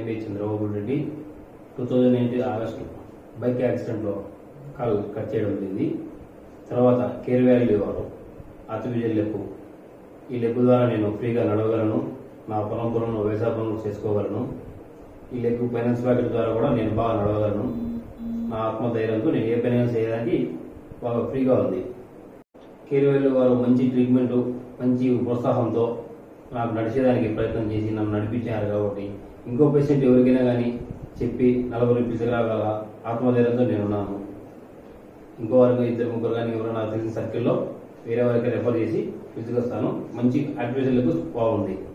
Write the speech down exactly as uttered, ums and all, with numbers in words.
YV Chandrababu Reddy two thousand eighteen August bike యాక్సిడెంట్లో కాల్ cut చేయడం జరిగింది. తర్వాత కేర్ వ్యాలీ వారు ఆర్టిఫిషియల్ లెప్పు, ఈ లెప్పు ద్వారా నేను ఫ్రీగా నడవగలను, నా పొలం పొలంలో వ్యవసాయ పనులు చేసుకోగలను. ఈ లెప్పు ఫైనాన్స్ ప్యాకెట్ ద్వారా కూడా నేను బాగా నడవగలను. నా ఆత్మధైర్యంతో నేను ఏ పని చేయడానికి బాగా ఫ్రీగా ఉంది. కేర్ వ్యాలీ వారు మంచి ట్రీట్మెంట్, మంచి ప్రోత్సాహంతో నాకు నడిచేదానికి ప్రయత్నం చేసి నన్ను నడిపించారు. కాబట్టి ఇంకో పేషెంట్ ఎవరికైనా కానీ చెప్పి నలుగురు తీసుకురాగల ఆత్మధైర్యంతో నేనున్నాను. ఇంకో వారికి ఇద్దరు ముగ్గురు కానీ ఎవరైనా తెలిసిన సర్కిల్లో వేరే వారికి రెఫర్ చేసి తీసుకొస్తాను. మంచి అడ్మిషన్లకు బాగుంది.